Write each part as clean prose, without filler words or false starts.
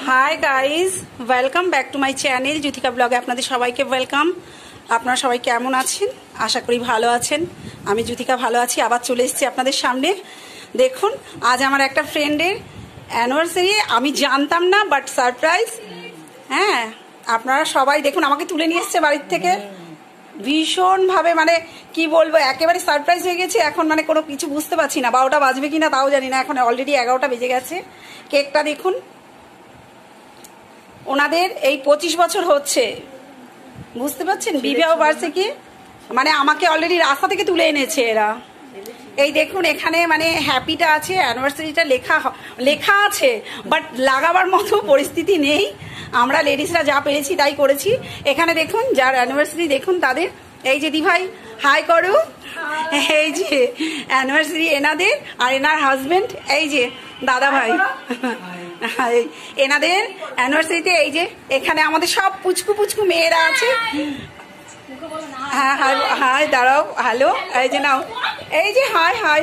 High guys, welcome back to my channel Jyotika ব্লগে আপনাদের সবাইকে ওয়েলকাম। আপনারা সবাই কেমন আছেন? আশা করি ভালো আছেন। আমি জ্যোতিকা ভালো আছি। আবার চলে এসেছি আপনাদের সামনে। দেখুন, আজ আমার একটা ফ্রেন্ডের অ্যানিভার্সারি। আমি জানতাম না, বাট সারপ্রাইজ। হ্যাঁ, আপনারা সবাই দেখুন, আমাকে তুলে নিয়ে এসছে বাড়ির থেকে ভীষণভাবে, মানে কি বলবো, একেবারে সারপ্রাইজ হয়ে গেছে। এখন মানে কোনো কিছু বুঝতে পারছি না, 12টা বাজবে কিনা তাও জানি না। এখন অলরেডি 11টা বেজে গেছে। কেকটা দেখুন, ওনাদের এই 25 বছর হচ্ছে, বুঝতে পারছেন, বিবাহ বার্ষিকী। মানে আমাকে অলরেডি রাস্তা থেকে তুলে এনেছে এরা। এই দেখুন, এখানে মানে হ্যাপিটা আছে, অ্যানিভার্সারিটা লেখা আছে, বাট লাগাবার মতো পরিস্থিতি নেই। আমরা লেডিসরা যা পেরেছি তাই করেছি। এখানে দেখুন, যার অ্যানিভার্সারি দেখুন তাদের, এই যে দিভাই হাই করো, এই যে অ্যানিভার্সারি এনাদের, আর এনার হাজবেন্ড এই যে দাদা ভাই, এনাদের অ্যানিভার্সারিতে এই যে এখানে আমাদের সব পুচকু পুচকু মেয়েরা আছে। হ্যাঁ হাই হাই, দাঁড়াও, হ্যালো, এই যে নাও, এই যে হাই হাই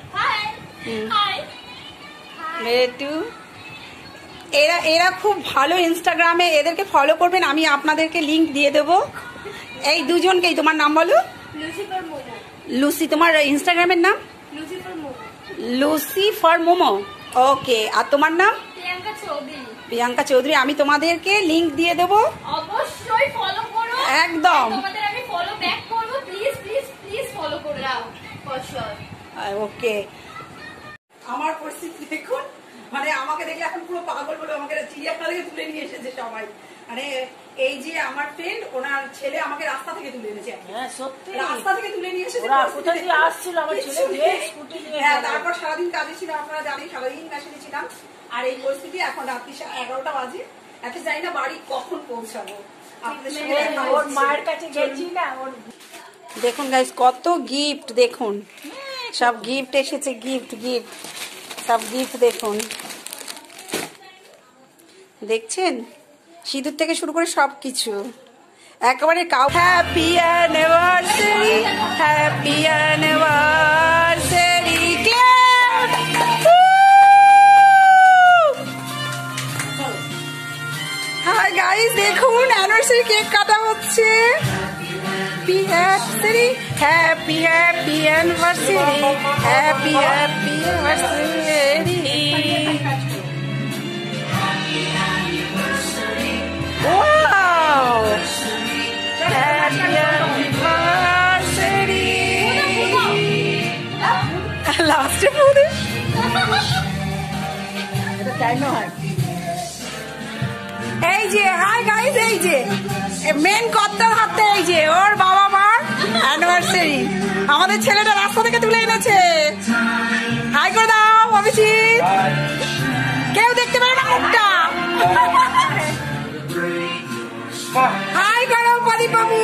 বেটু। এরা খুব ভালো ইনস্টাগ্রামে, এদেরকে ফলো করবেন, আমি আপনাদেরকে লিংক দিয়ে দেবো। এই দুজনকেই। তোমার নাম বলো? লুসি। তোমার ইনস্টাগ্রামের নাম? Lucy for Momo. ওকে, আর তোমার নাম? প্রিয়াঙ্কা চৌধুরী। আমি তোমাদেরকে লিংক দিয়ে দেবো, অবশ্যই ফলো করো। একদম, তোমাদের আমি ফলো ব্যাক করব। প্লিজ প্লিজ প্লিজ ফলো করে দাও। ওকে। আমার পরিস্থিতি দেখুন, মানে আমাকে দেখলে এখন পুরো পাগল বলে আমাকে চিড়িয়াখানা থেকে তুলে নিয়ে এসেছে সবাই। মানে এই যে আমার ফ্রেন্ড, ওনার ছেলে আমাকে রাস্তা থেকে তুলে এনেছে। হ্যাঁ সত্যি, রাস্তা থেকে তুলে নিয়ে এসেছে। কোথা থেকে আসছিল আমার ছেলে? স্কুটি নিয়ে। হ্যাঁ, তারপর সারাদিন কাজে ছিলাম, আপনারা জানেন, সারাদিন মেশিনে ছিলাম। আর এই পরিস্থিতি, এখন রাত্রি 11টা বাজে। এত জানি না বাড়ি কখন পৌঁছাবো। আপনাদের সঙ্গে ওর মায়ের কাছে গেছি না। দেখুন গাইস, কত গিফট দেখুন, সব গিফট এসেছে, গিফট গিফট সব গিফট দেখুন, দেখছেন, সিঁদুর থেকে শুরু করে সব কিছু একেবারে। Happy anniversary, happy anniversary. Hi guys, দেখুন অ্যানিভার্সারি কেক কাটা হচ্ছে। Happy anniversary, happy happy anniversary, happy happy anniversary. Wow! Happy anniversary! Last food. এই যে হাই গাইস, এই যে মেন কর্তার হাতে, এই যে ওর বাবা মার অ্যানিভার্সারি আমাদের ছেলেটা রাস্তা থেকে তুলে এনেছে। হাই করে দাও অভিজিৎ, কেউ দেখতে পারে না মুখটা। হাই করো প্রদীপ বাবু।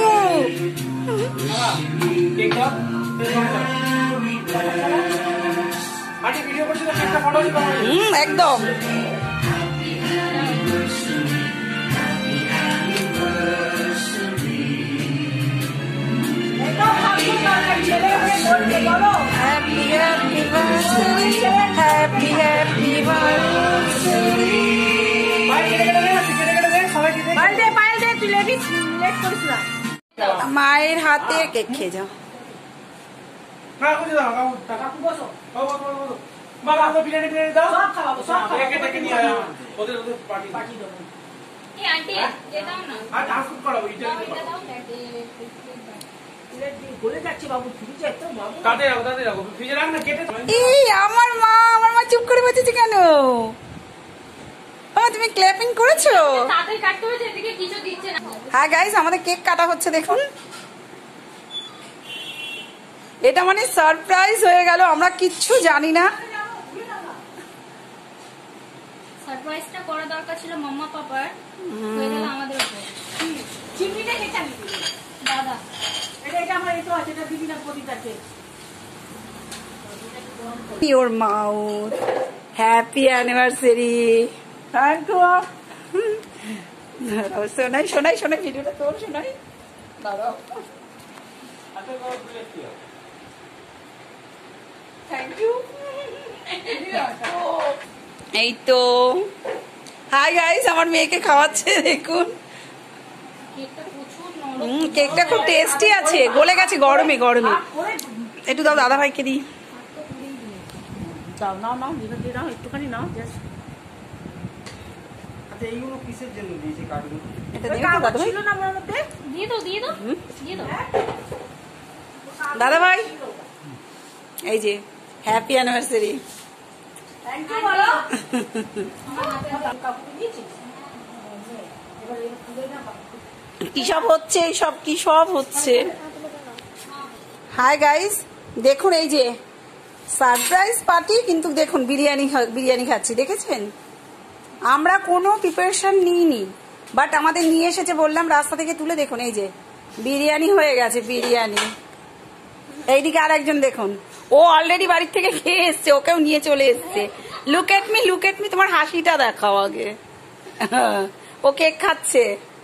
একদম। Happy happy birthday, happy happy birthday. মায়ের হাতে কেক খেয়ে যাও। আমার মা চুপ করে বসেছে কেন? তুমি ক্ল্যাপিং করেছো? হ্যাঁ গাইস, আমাদের কেক কাটা হচ্ছে দেখুন। এটা মানে সারপ্রাইজ হয়ে গেল, আমরা কিচ্ছু জানি না। সারপ্রাইজটা করা দরকার ছিল মাম্মা পাপার, হয়ে গেল আমাদের উপর। চিমনিটা কেটে আমি দাদা, এটা আমার এতো আছে, এটা দিবি না প্রতিটাকে। Your mouth. Happy anniversary. Thank you. শোনাই শোনাই শোনাই, ভিডিওটা তোর শোনাই। দাঁড়াও, থ্যাংক ইউ। এই তো হাই গাইস, আমার মেয়েকে খাওয়াচ্ছে দেখুন। কেকটা প্রচুর নরম। কেকটা খুব টেস্টি আছে, গলে গেছে গরমে গরমে। একটু দাও দাদা ভাইকে দিই। দাও, নাও নাও, দিয়ে দাও একটুখানি, নাও জাস্ট। আচ্ছা এইগুলো কিসের জন্য দিয়েছি কার্ডগুলো? এটা দিও তো দাদা ভাই। ছিল না আমার মধ্যে? দিয়ে দাও দিয়ে দাও দিয়ে দাও। দাদা ভাই এই যে হ্যাপি অ্যানিভার্সারি। থ্যাংক ইউ বলো। কি সব হচ্ছে, সব কি সব হচ্ছে। হাই গাইস, দেখুন এই যে সারপ্রাইজ পার্টি, কিন্তু দেখুন বিরিয়ানি খাচ্ছি, দেখেছেন? আমরা কোনো প্রিপারেশন নিইনি, বাট আমাদের নিয়ে এসেছে, বললাম রাস্তা থেকে তুলে। দেখুন এই যে বিরিয়ানি হয়ে গেছে, বিরিয়ানি। এইদিকে আর একজন দেখুন, ও অলরেডি বাড়ির থেকে খেয়ে এসছে, ওকেও নিয়ে চলে এসছে। Look at me, look at me, তোমার হাসিটা দেখাও আগে। ও কেক খাচ্ছে।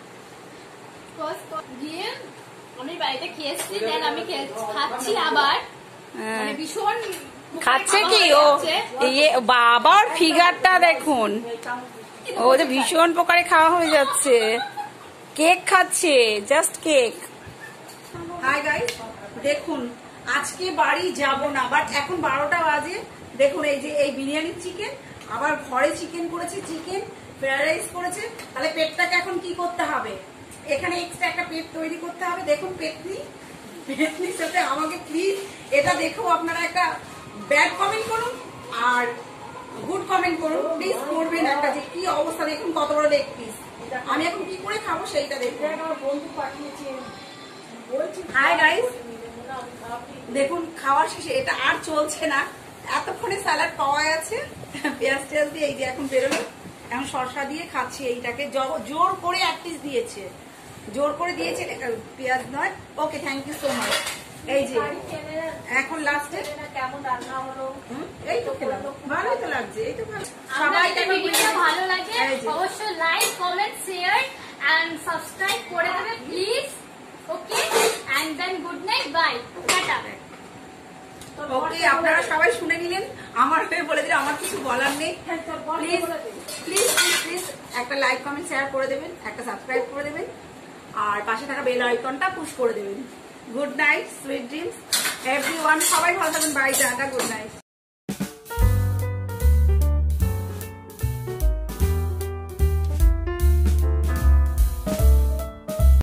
গিয়ে আমি বাড়িতে খেয়েছি, দেন আমি খাচ্ছি আবার, মানে ভীষণ খাচ্ছে কি ও? ইয়ে বাবার ফিগারটা দেখুন, ও যে ভীষণ প্রকারে খাওয়া হয়ে যাচ্ছে। কেক খাচ্ছে, জাস্ট কেক। হাই গাইস, দেখুন আজকে বাড়ি যাব না, বাট এখন 12টা বাজে। দেখুন এই যে এই বিরিয়ানি চিকেন, আবার ঘরে চিকেন করেছে, চিকেন ফ্রাইড রাইস করেছে। তাহলে পেটটাকে এখন কি করতে হবে? এখানে এক্সট্রা একটা পেট তৈরি করতে হবে। দেখুন পেটনির সাথে আমাকে প্লিজ এটা দেখো, আপনারা একটা ব্যাড কমেন্ট করুন আর গুড কমেন্ট করুন প্লিজ, করবেন একটা, যে কি অবস্থা দেখুন কত বড় লেগ পিস। আমি এখন কি করে খাবো সেইটা দেখুন। বন্ধু পাঠিয়েছে, হাই গাইস, দেখুন খাওয়া শেষে এটা আর চলছে না। এতক্ষণে স্যালাড পাওয়া গেছে, পেঁয়াজ টেয়াজ দিয়ে এই যে এখন বেরোলো, এখন শসা দিয়ে খাচ্ছি। এইটাকে জোর করে এক পিস দিয়েছে, জোর করে দিয়েছে, পেঁয়াজ নয়। Okay, thank you so much. এই যে এখন লাস্টে কেমন রান্না হলো? এই তো খেলাম, ভালোই তো লাগছে, এই তো ভালো। সবাইকে ভিডিওটা ভালো লাগে এই যে। অবশ্যই like comment share and subscribe করে দেবে please. Okay, and then good night, bye, tata. Okay, আপনারা সবাই শুনে নিলেন, আমার হয়ে বলে দিলে, আমার কিছু বলার নেই। প্লিজ প্লিজ প্লিজ প্লিজ একটা লাইক কমেন্ট শেয়ার করে দেবেন, একটা সাবস্ক্রাইব করে দেবেন, আর পাশে থাকা বেল আইকনটা পুশ করে দেবেন। Good night, sweet dreams everyone, সবাই ভালো থাকবেন, বাই, টাটা, গুড নাইট।